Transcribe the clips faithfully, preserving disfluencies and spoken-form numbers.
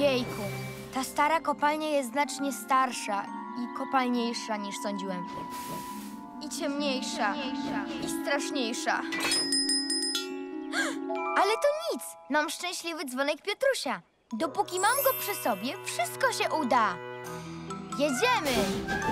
Ojejku, ta stara kopalnia jest znacznie starsza i kopalniejsza niż sądziłem. I ciemniejsza, i straszniejsza. Ale to nic, mam szczęśliwy dzwonek Piotrusia. Dopóki mam go przy sobie, wszystko się uda. Jedziemy!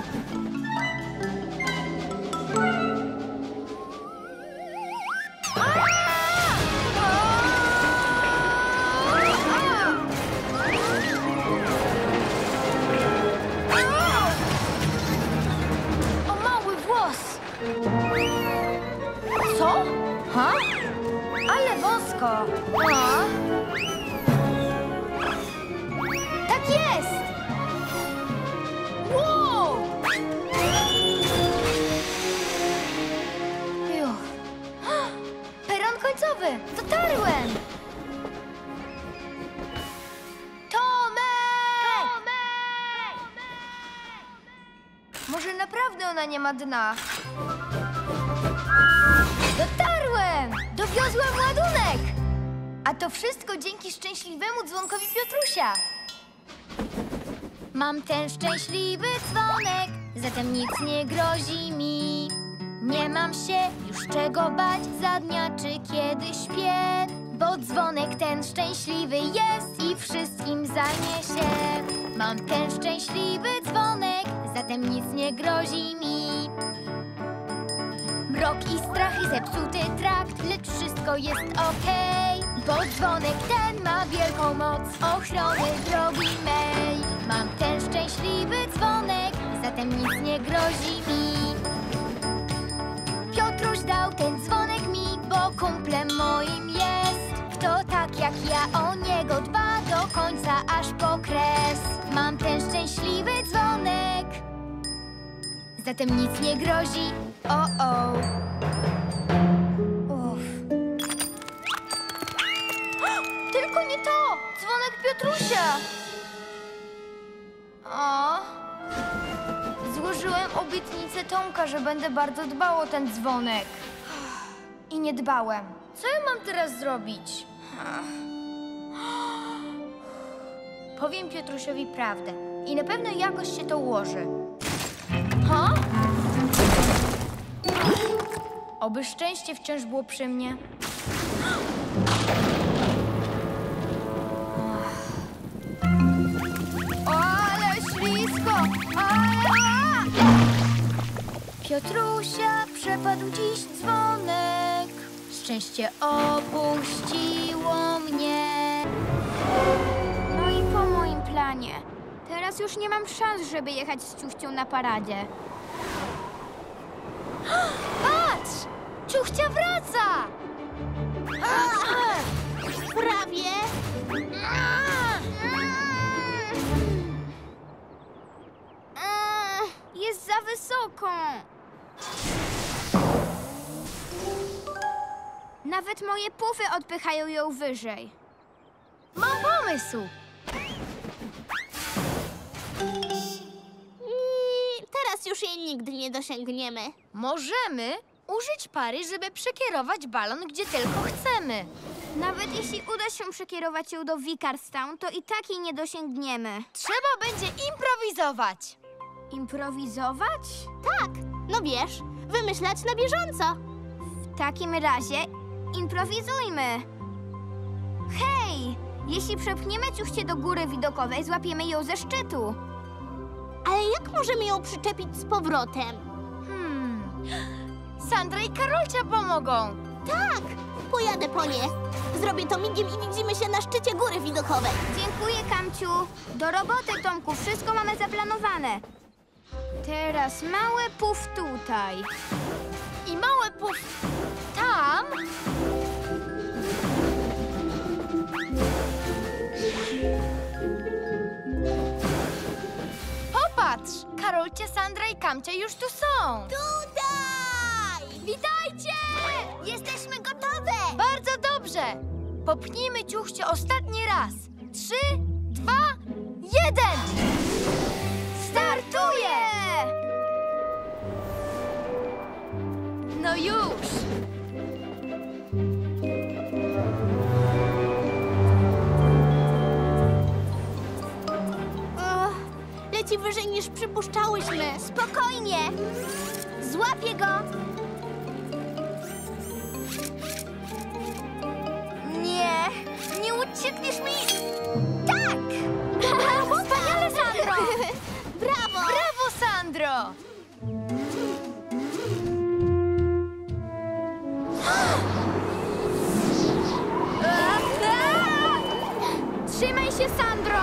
O mały włos! Co? Ha? Ale wąsko! A? Tak jest! Wow! Juch. Peron końcowy! Dotarłem! Tomek! Tomek! Może naprawdę ona nie ma dna? Dotarłem! Dowiozłem ładunek! A to wszystko dzięki szczęśliwemu dzwonkowi Piotrusia. Mam ten szczęśliwy dzwonek, zatem nic nie grozi mi. Nie mam się już czego bać za dnia czy kiedy śpię, bo dzwonek ten szczęśliwy jest i wszystkim zajmie się. Mam ten szczęśliwy dzwonek, zatem nic nie grozi mi. Mrok i strach i zepsuty trakt, lecz wszystko jest okej, bo dzwonek ten ma wielką moc ochrony drogi mej. Mam ten szczęśliwy dzwonek, zatem nic nie grozi mi. Piotruś dał ten dzwonek mi, bo kumplem moim jest. Kto tak jak ja o niego dba do końca aż po kres. Mam ten szczęśliwy dzwonek, zatem nic nie grozi. O-o. Uff. Tylko nie to! Dzwonek Piotrusia! O. Złożyłem obietnicę Tomka, że będę bardzo dbał o ten dzwonek. I nie dbałem. Co ja mam teraz zrobić? Powiem Piotrusiowi prawdę. I na pewno jakoś się to ułoży. Ha? Oby szczęście wciąż było przy mnie. O, ale ślisko! A! Piotrusia przepadł dziś dzwonek. Szczęście opuściło mnie. No i po moim planie. Teraz już nie mam szans, żeby jechać z ciuchcią na paradzie. Patrz! Ciuchcia wraca! Prawie. Jest za wysoko. Nawet moje pufy odpychają ją wyżej. Mam pomysł! I teraz już jej nigdy nie dosięgniemy. Możemy użyć pary, żeby przekierować balon, gdzie tylko chcemy. Nawet jeśli uda się przekierować ją do Vicarstown, to i tak jej nie dosięgniemy. Trzeba będzie improwizować. Improwizować? Tak, no wiesz, wymyślać na bieżąco. W takim razie improwizujmy. Hej, jeśli przepchniemy ciuchcię do góry widokowej, złapiemy ją ze szczytu. Ale jak możemy ją przyczepić z powrotem? Hmm. Sandra i Karolcia pomogą. Tak, pojadę po nie. Zrobię to migiem i widzimy się na szczycie góry widokowej. Dziękuję, Kamciu. Do roboty, Tomku. Wszystko mamy zaplanowane. Teraz mały puf tutaj. I mały puf tam. Popatrz! Karolcia, Sandra i Kamcia już tu są. Tutaj! Witajcie! Jesteśmy gotowe! Bardzo dobrze! Popchnijmy ciuchcie ostatni raz. Trzy, dwa, jeden! Startuję! No już! leci wyżej niż przypuszczałyśmy. Spokojnie. Złapię go. Nie, nie uciekniesz mi. Tak! Brawo, wspaniale, Sandro! Brawo! Brawo, Sandro! Trzymaj się, Sandro!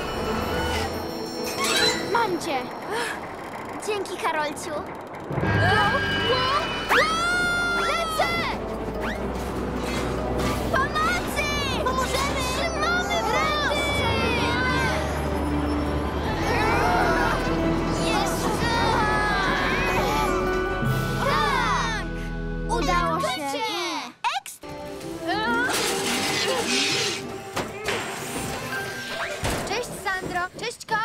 Mam cię! Dzięki, Karolciu. Lecę! Pomocy! Pomożemy! Trzymamy was! Jeszcze! Tak! Udało się! Ekstra! Cześć, Sandro! Cześć, Ko!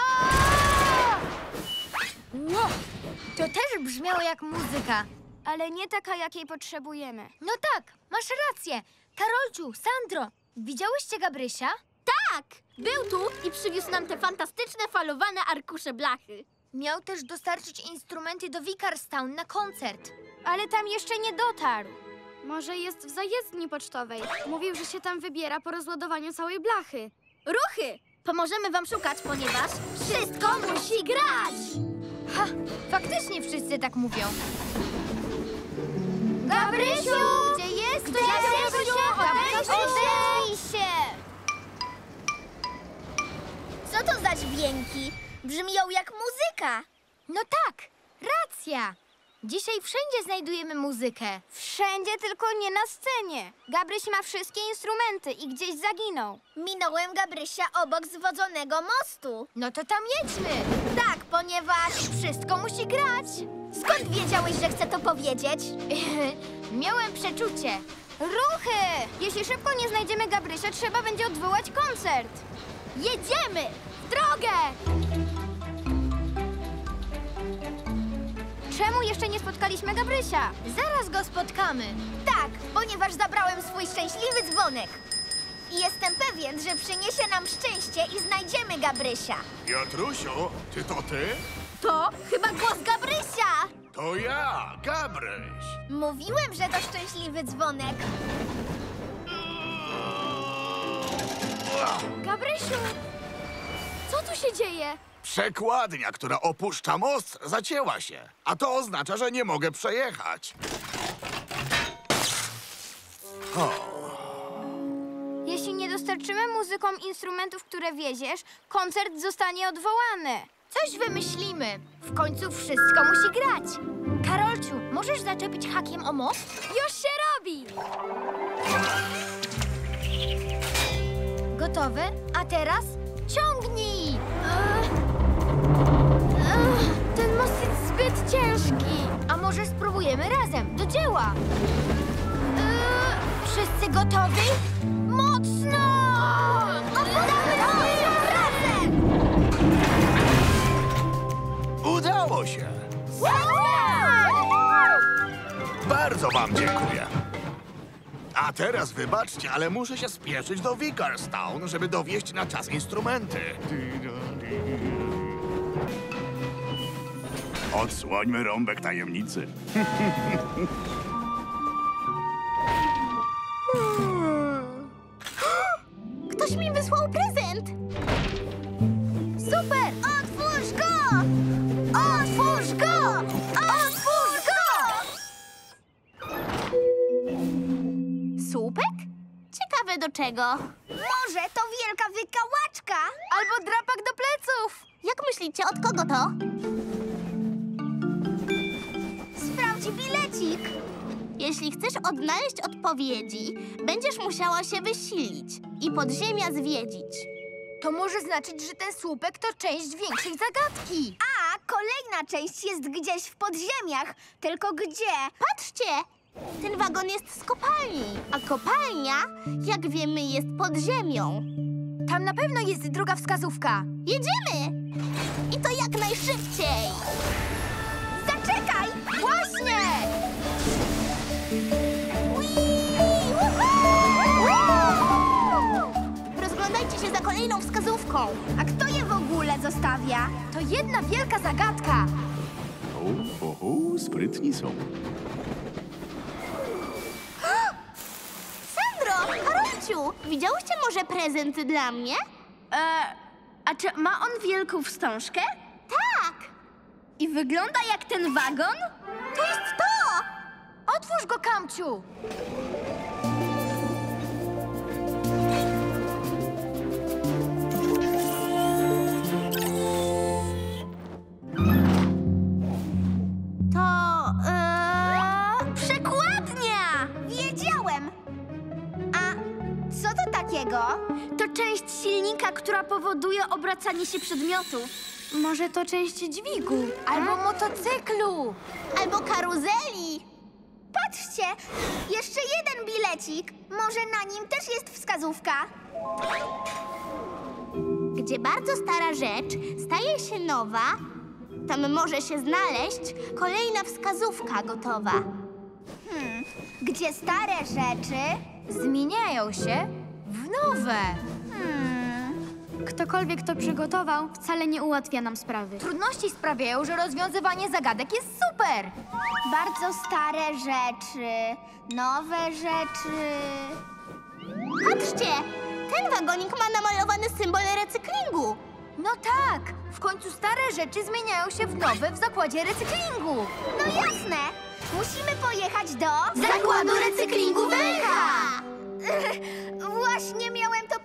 Wow, to też brzmiało jak muzyka. Ale nie taka, jakiej potrzebujemy. No tak, masz rację. Karolciu, Sandro, widziałyście Gabrysia? Tak! Był tu i przywiózł nam te fantastyczne falowane arkusze blachy. Miał też dostarczyć instrumenty do Vicarstown na koncert. Ale tam jeszcze nie dotarł. Może jest w zajezdni pocztowej. Mówił, że się tam wybiera po rozładowaniu całej blachy. Ruchy! Pomożemy wam szukać, ponieważ wszystko musi grać! Ha, faktycznie wszyscy tak mówią. Gabrysiu! Gdzie jesteś? Gabrysiu! Gabrysiu! Odezwij się! Co to za dźwięki? Brzmią jak muzyka. No tak, racja. Dzisiaj wszędzie znajdujemy muzykę. Wszędzie, tylko nie na scenie. Gabryś ma wszystkie instrumenty i gdzieś zaginął. Minąłem Gabrysia obok zwodzonego mostu. No to tam jedźmy. Tak, ponieważ wszystko musi grać. Skąd wiedziałeś, że chcę to powiedzieć? Miałem przeczucie. Ruchy! Jeśli szybko nie znajdziemy Gabrysia, trzeba będzie odwołać koncert. Jedziemy! W drogę! Czemu jeszcze nie spotkaliśmy Gabrysia? Zaraz go spotkamy. Tak, ponieważ zabrałem swój szczęśliwy dzwonek. I jestem pewien, że przyniesie nam szczęście i znajdziemy Gabrysia. Piotrusiu, czy to ty? To chyba głos Gabrysia! To ja, Gabryś. Mówiłem, że to szczęśliwy dzwonek. Gabrysiu, co tu się dzieje? Przekładnia, która opuszcza most, zacięła się. A to oznacza, że nie mogę przejechać. O, Jeśli nie dostarczymy muzykom instrumentów, które wieziesz, koncert zostanie odwołany. Coś wymyślimy. W końcu wszystko musi grać. Karolciu, możesz zaczepić hakiem o most? Już się robi! Gotowy? A teraz ciągnij! Ten most jest zbyt ciężki. A może spróbujemy razem? Do dzieła! Wszyscy gotowi? Mocno! Oddamy razem! udało się. Bardzo wam dziękuję. A teraz wybaczcie, ale muszę się spieszyć do Vicarstown, żeby dowieźć na czas instrumenty. Odsłońmy rąbek tajemnicy. Ktoś mi wysłał prezent! Super! Otwórz go! Otwórz go! Otwórz go! Słupek? Ciekawe do czego. Może to wielka wykałaczka? Albo drapak do pleców! Jak myślicie, od kogo to? Sprawdź bilecik. Jeśli chcesz odnaleźć odpowiedzi, będziesz musiała się wysilić i podziemia zwiedzić. To może znaczyć, że ten słupek to część większej zagadki. A kolejna część jest gdzieś w podziemiach. Tylko gdzie? Patrzcie! Ten wagon jest z kopalni, a kopalnia, jak wiemy, jest pod ziemią. Tam na pewno jest druga wskazówka. Jedziemy! I to jak najszybciej! Zaczekaj! Właśnie! Whee! Woohoo! Rozglądajcie się za kolejną wskazówką. A kto je w ogóle zostawia? To jedna wielka zagadka. O, o, o, sprytni są. Sandro, Karolciu, widziałyście może prezent dla mnie? E, a czy ma on wielką wstążkę? Tak, I wygląda jak ten wagon? to jest to! Otwórz go, Kamciu. To... Yy... Przekładnia! Wiedziałem! A co to takiego? To część silnika, która powoduje obracanie się przedmiotów. Może to część dźwigu? Albo motocyklu. Albo karuzeli! Patrzcie! Jeszcze jeden bilecik. Może na nim też jest wskazówka. Gdzie bardzo stara rzecz staje się nowa, tam może się znaleźć kolejna wskazówka gotowa. Hmm. Gdzie stare rzeczy... Zmieniają się w nowe. Hmm. Ktokolwiek to przygotował, wcale nie ułatwia nam sprawy. Trudności sprawiają, że rozwiązywanie zagadek jest super. Bardzo stare rzeczy, nowe rzeczy... Patrzcie! Ten wagonik ma namalowany symbol recyklingu. No tak, w końcu stare rzeczy zmieniają się w nowe w zakładzie recyklingu. No jasne! Musimy pojechać do... Zakładu recyklingu Węcha! Właśnie miałem to po...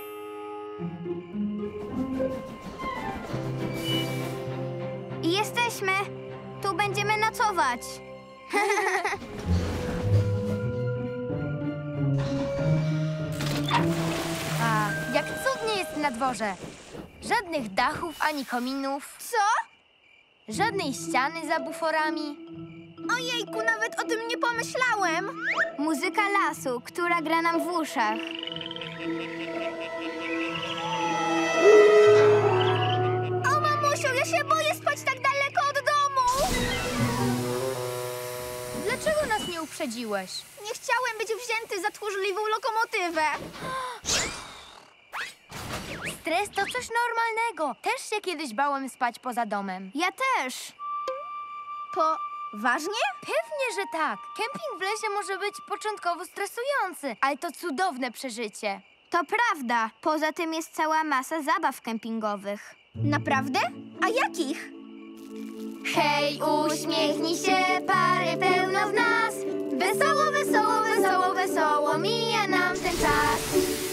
I jesteśmy! Tu będziemy nocować. A, jak cudnie jest na dworze. Żadnych dachów ani kominów, Co? żadnej ściany za buforami. Ojejku, nawet o tym nie pomyślałem. Muzyka lasu, która gra nam w uszach. O mamusiu, ja się boję spać tak daleko od domu. Dlaczego nas nie uprzedziłeś? Nie chciałem być wzięty za tchórzliwą lokomotywę. Stres to coś normalnego. Też się kiedyś bałem spać poza domem. Ja też. Poważnie? Pewnie, że tak. Kemping w lesie może być początkowo stresujący, ale to cudowne przeżycie. To prawda. Poza tym jest cała masa zabaw kempingowych. Naprawdę? A jakich? Hej, uśmiechnij się, pary pełno w nas. Wesoło, wesoło, wesoło, wesoło mija nam ten czas.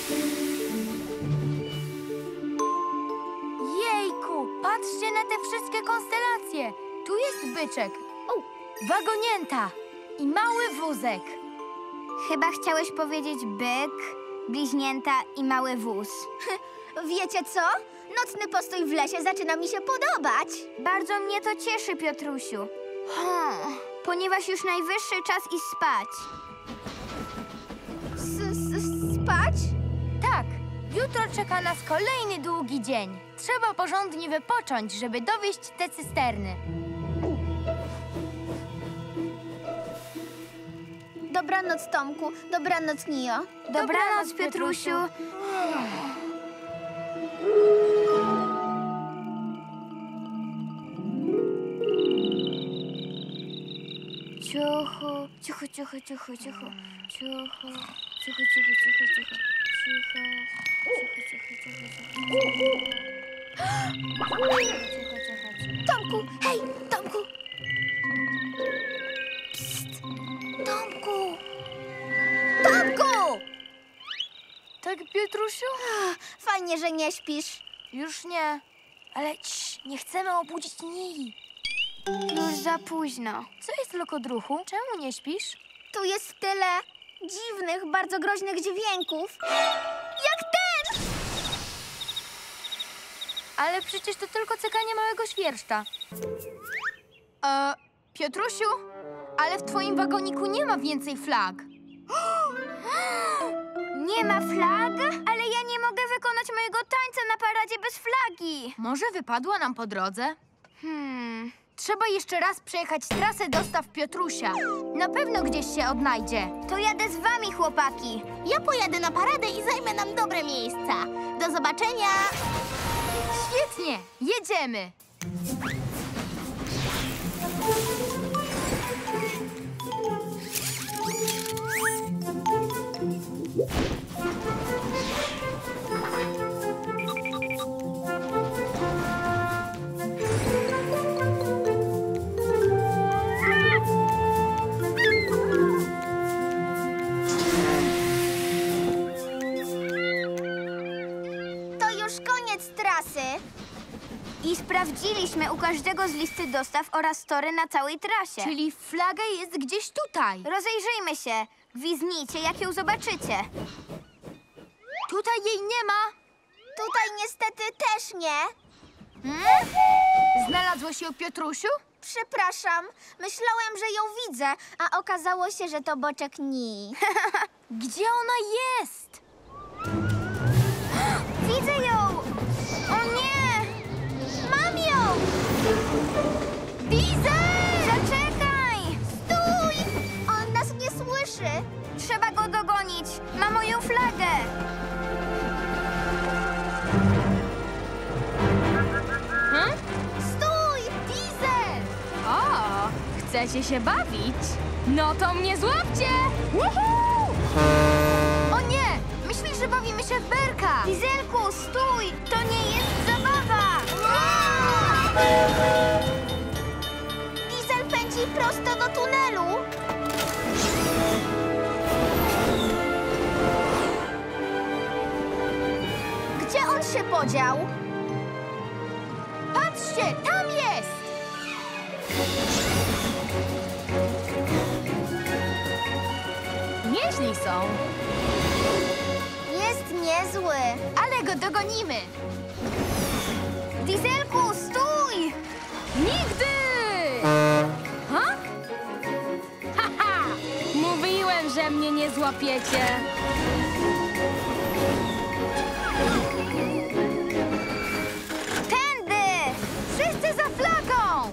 Jejku, patrzcie na te wszystkie konstelacje. Tu jest byczek, o, wagonięta i mały wózek. Chyba chciałeś powiedzieć byk, bliźnięta i mały wóz. Wiecie co? Nocny postój w lesie zaczyna mi się podobać. Bardzo mnie to cieszy, Piotrusiu. Hmm, ponieważ już najwyższy czas iść spać. S-s- Spać? Tak, jutro czeka nas kolejny długi dzień. Trzeba porządnie wypocząć, żeby dowieźć te cysterny. Dobranoc, Tomku. Dobranoc, Nio. Dobranoc, Piotrusiu. Cicho, cicho, cicho, cicho, cicho, cicho, cicho, cicho, cicho, cicho, cicho, Tomku, hej, Tomku! Psst! Tomku! Tomku! Tak, Piotrusiu? Fajnie, że nie śpisz. Już nie. Ale cii, nie chcemy obudzić Nii. Już za późno. Co jest, lokodruchu? Czemu nie śpisz? Tu jest tyle dziwnych, bardzo groźnych dźwięków. Jak ten! Ale przecież to tylko cykanie małego świerszcza. E, Piotrusiu, ale w twoim wagoniku nie ma więcej flag. Nie ma flag? Ale ja nie mogę wykonać mojego tańca na paradzie bez flagi. Może wypadła nam po drodze? Hmm, Trzeba jeszcze raz przejechać trasę dostaw Piotrusia. Na pewno gdzieś się odnajdzie. To jadę z wami, chłopaki. Ja pojadę na paradę i zajmę nam dobre miejsca. Do zobaczenia! Świetnie, jedziemy. To już koniec trasy. I sprawdziliśmy u każdego z listy dostaw oraz tory na całej trasie. Czyli flaga jest gdzieś tutaj. Rozejrzyjmy się. Gwizdnijcie, jak ją zobaczycie. Tutaj jej nie ma. Tutaj niestety też nie. Hmm? Znalazłeś ją, Piotrusiu? Przepraszam, myślałem, że ją widzę, a okazało się, że to boczek Ni. Gdzie ona jest? Widzę ją! O nie! Mam ją! Diesel! Zaczekaj! Stój! On nas nie słyszy. Trzeba go dogonić. Ma moją flagę. Hmm? Stój! Diesel! O, chcecie się bawić? No to mnie złapcie! Woohoo! O nie! Myślisz, że bawimy się w berka? Dieselku, stój! To nie jest zabawa! Diesel pędzi prosto do tunelu. Gdzie on się podział? Patrzcie, tam jest! Nieźli są, Jest niezły. ale go dogonimy. Dieselku, stój! Nigdy! Ha? Haha! Mówiłem, że mnie nie złapiecie. Tędy! Wszyscy za flagą!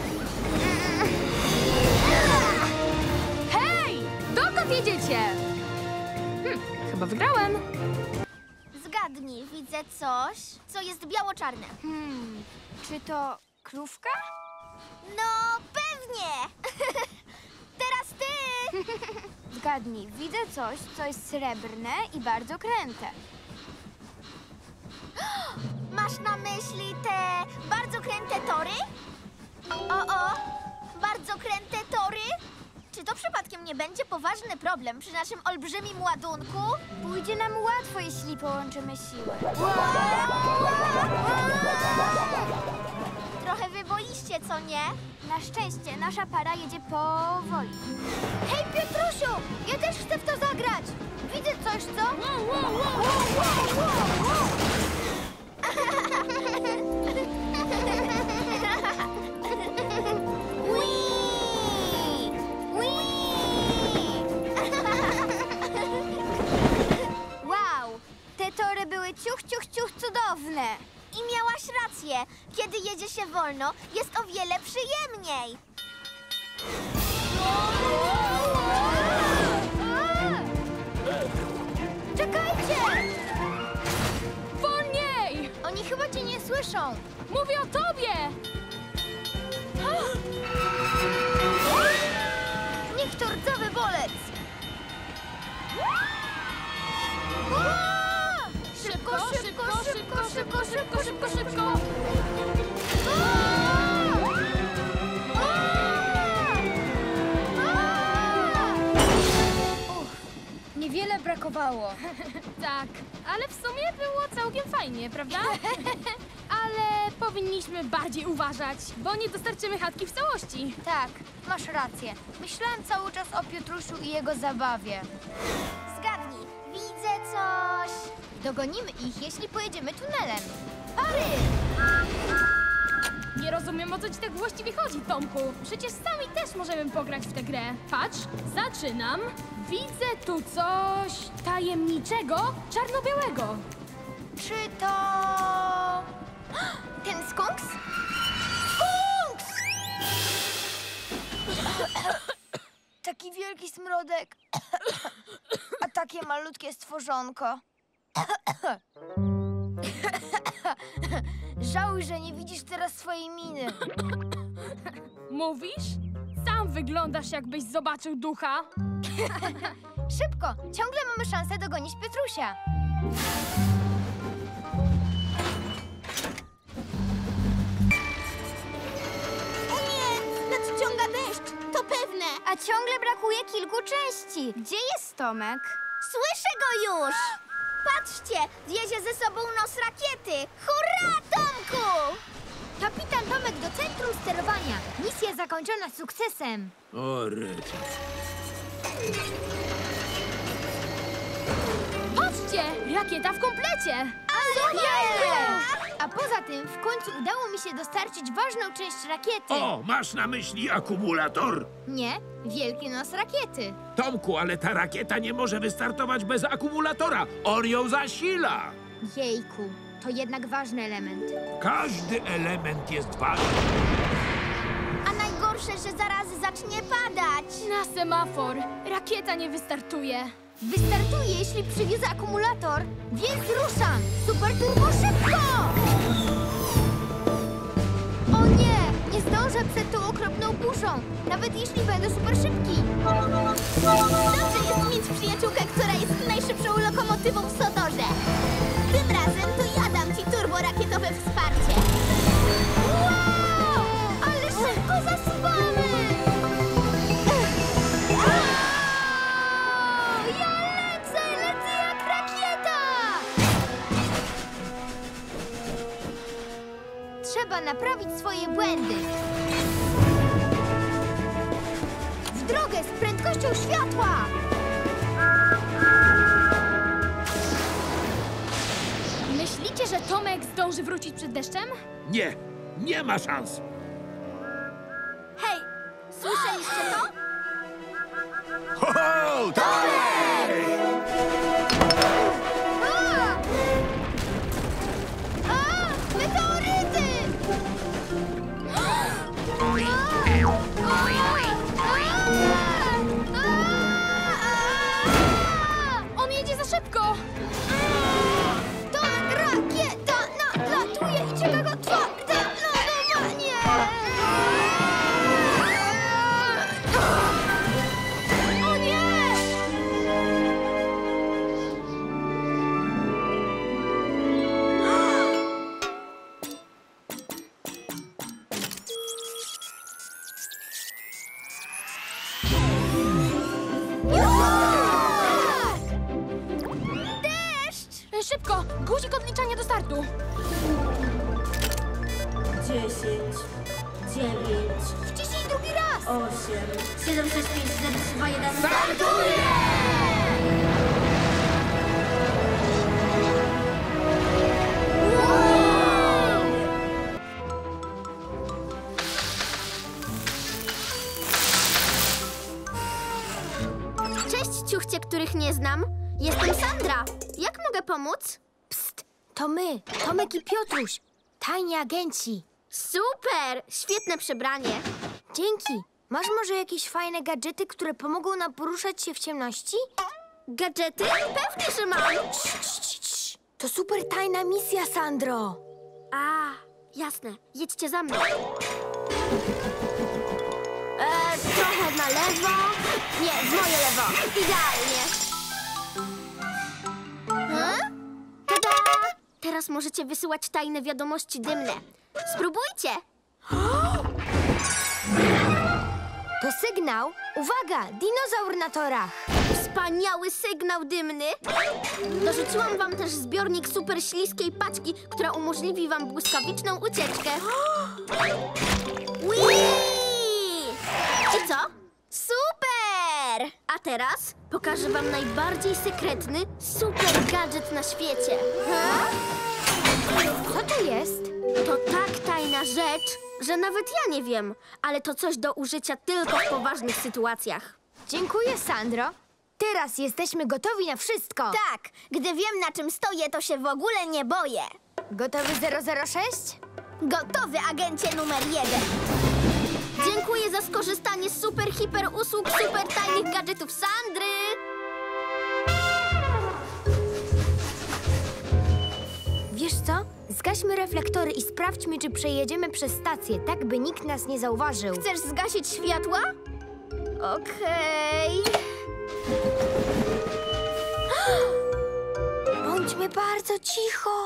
Hej! Dokąd jedziecie? Hm, chyba wygrałem. Zgadnij, widzę coś, co jest biało-czarne. Hmm, czy to krówka? No, pewnie! Teraz ty! Zgadnij, widzę coś, co jest srebrne i bardzo kręte. Masz na myśli te bardzo kręte tory? O, o! Bardzo kręte tory? Czy to przypadkiem nie będzie poważny problem przy naszym olbrzymim ładunku? Pójdzie nam łatwo, jeśli połączymy siły. Trochę wyboiście, co nie? Na szczęście nasza para jedzie powoli. Hej, Piotrusiu! Ja też chcę w to zagrać! Widzę coś, co? Whee! Whee! Wow, te tory były ciuch, ciuch, ciuch cudowne. I miałaś rację. Kiedy jedzie się wolno, jest o wiele przyjemniej. Czekajcie! Wolniej! Oni chyba cię nie słyszą. Mówię o tobie! Niech to rdzawy bolec! Szybko, szybko, szybko, szybko, szybko, szybko, szybko! Niewiele brakowało. Tak, ale w sumie było całkiem fajnie, prawda? Ale powinniśmy bardziej uważać, bo nie dostarczymy chatki w całości. Tak, masz rację. Myślałem cały czas o Piotrusiu i jego zabawie. Zgadnij, widzę coś. Dogonimy ich, jeśli pojedziemy tunelem. Pary! Nie rozumiem, o co ci tak właściwie chodzi, Tomku. Przecież sami też możemy pograć w tę grę. Patrz, zaczynam. Widzę tu coś tajemniczego, czarno-białego. Czy to... ten skunks? Skunks! Taki wielki smrodek. A takie malutkie stworzonko. Żałuj, że nie widzisz teraz swojej miny. Mówisz? Sam wyglądasz, jakbyś zobaczył ducha. Szybko, ciągle mamy szansę dogonić Piotrusia. O nie! Nadciąga deszcz! To pewne! A ciągle brakuje kilku części. Gdzie jest Tomek? Słyszę go już! Patrzcie! Wiezie ze sobą nos rakiety! Hurra, Tomku! Kapitan Tomek do centrum sterowania. Misja zakończona sukcesem. O, rety. Patrzcie! Rakieta w komplecie! A poza tym w końcu udało mi się dostarczyć ważną część rakiety. O, masz na myśli akumulator? Nie, wielki nos rakiety. Tomku, ale ta rakieta nie może wystartować bez akumulatora. On ją zasila. Jejku, to jednak ważny element. Każdy element jest ważny. A najgorsze, że zaraz zacznie padać! Na semafor! Rakieta nie wystartuje. Wystartuje, jeśli przywiozę akumulator, więc ruszam! Super turbo szybko! O nie! Nie zdążę przed tą okropną burzą, nawet jeśli będę super szybki. Dobrze jest mieć przyjaciółkę, która jest najszybszą lokomotywą w Sodorze. Tym razem to ja dam ci turborakietowe wsparcie. Wow! Ale szybko zasuwamy! Ja lecę, lecę jak rakieta! Trzeba naprawić swoje błędy. W drogę z prędkością światła! Myślicie, że Tomek zdąży wrócić przed deszczem? Nie, nie ma szans. Hej, słyszeliście to? Ho, ho, dalej! A! A! Meteoryty! A! A! A! On jedzie za szybko! To rakieta nadlatuje i czeka go twarde lądowanie! O nie! Szybko! Guzik odliczania do startu! dziesięć, dziewięć, Wciśnij drugi raz! osiem, siedem, sześć, pięć, cztery, trzy, dwa, jeden. Cześć, ciuchcie, których nie znam. Jestem Sandra. Jak mogę pomóc? Psst, to my, Tomek i Piotruś, tajni agenci. Super! Świetne przebranie. Dzięki. Masz może jakieś fajne gadżety, które pomogą nam poruszać się w ciemności? Gadżety? Pewnie, że mam. Cii, cii, cii. To super tajna misja, Sandro. A, jasne. Jedźcie za mną. E, trochę na lewo. Nie, w moje lewo. Idealnie. Hmm? Tada! Teraz możecie wysyłać tajne wiadomości dymne. Spróbujcie! To sygnał. Uwaga, dinozaur na torach. Wspaniały sygnał dymny. Dorzuciłam wam też zbiornik super śliskiej paczki, która umożliwi wam błyskawiczną ucieczkę. Whee! I co? Super! A teraz pokażę wam najbardziej sekretny super gadżet na świecie. Co to jest? To tak tajna rzecz, że nawet ja nie wiem, ale to coś do użycia tylko w poważnych sytuacjach. Dziękuję, Sandro. Teraz jesteśmy gotowi na wszystko. Tak, gdy wiem, na czym stoję, to się w ogóle nie boję. Gotowy zero zero sześć? Gotowy, agencie numer jeden. Dziękuję za skorzystanie z super, hiper usług, super tajnych gadżetów Sandry. Wiesz co? Zgaśmy reflektory i sprawdźmy, czy przejedziemy przez stację, tak by nikt nas nie zauważył. Chcesz zgasić światła? Okej. Bądźmy bardzo cicho.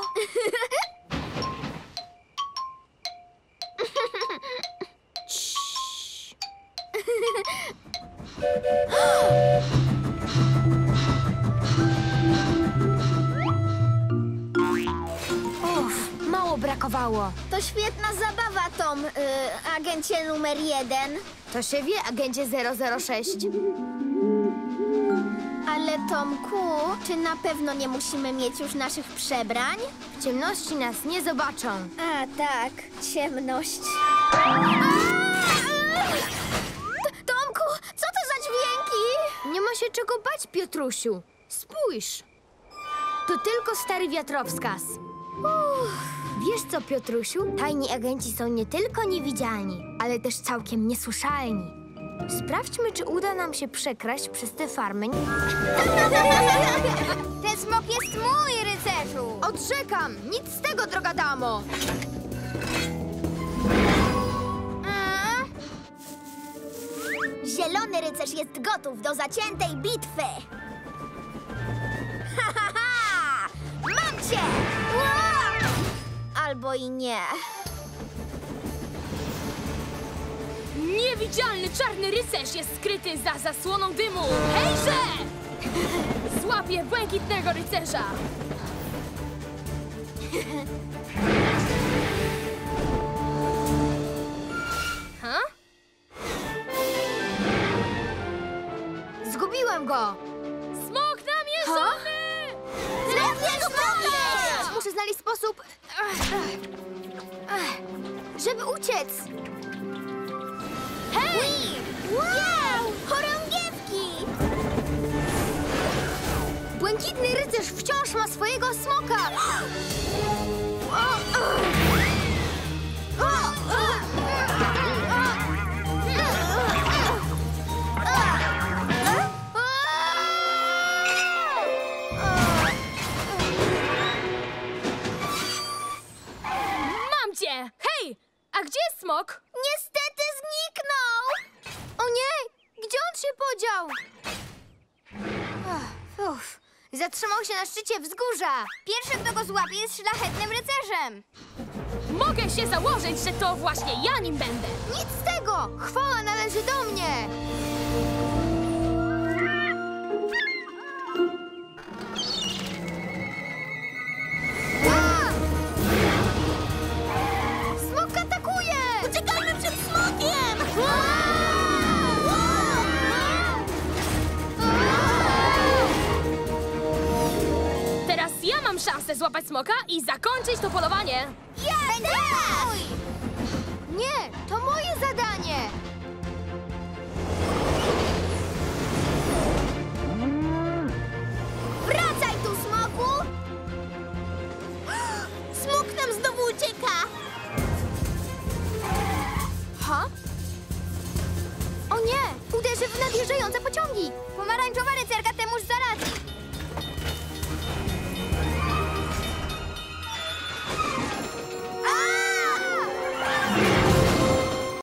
Uff, mało brakowało. To świetna zabawa, Tom, y, agencie numer jeden. To się wie, agencie zero zero sześć. Ale Tomku, czy na pewno nie musimy mieć już naszych przebrań? W ciemności nas nie zobaczą. A tak, ciemność. Tomku, co to za dźwięki? Nie ma się czego bać, Piotrusiu. Spójrz. To tylko stary wiatrowskaz. Uff. Wiesz co, Piotrusiu? Tajni agenci są nie tylko niewidzialni, ale też całkiem niesłyszalni. Sprawdźmy, czy uda nam się przekraść przez te farmy. Ten smok jest mój, rycerzu! Odrzekam! Nic z tego, droga damo! Zielony rycerz jest gotów do zaciętej bitwy! Ha, ha, ha! Mam cię! Ua! Albo i nie. Niewidzialny czarny rycerz jest skryty za zasłoną dymu. Hejże! Złapię błękitnego rycerza. Ha? Zgubiłem go! Smok namierzony! Zlepiesz smoka! Muszę znaleźć sposób, żeby uciec. Hej! Wow! Chorągiewki! Błękitny rycerz wciąż ma swojego smoka. Mam cię! Hej! A gdzie jest smok? Niestety zniknął! O nie! Gdzie on się podział? Ach, Uff, zatrzymał się na szczycie wzgórza. Pierwszy, kto go złapie, jest szlachetnym rycerzem. Mogę się założyć, że to właśnie ja nim będę. Nic z tego! Chwała należy do mnie! A! Smok atakuje! Uciekajmy przed smokiem! Teraz ja mam szansę złapać smoka i zakończyć to polowanie. Będzie mój! Nie, to moje zadanie! Wracaj tu, smoku! Smok nam znowu ucieka! Ha? O nie! Uderzy w nadjeżdżające pociągi! Pomarańczowa rycerka temuż zaradzi.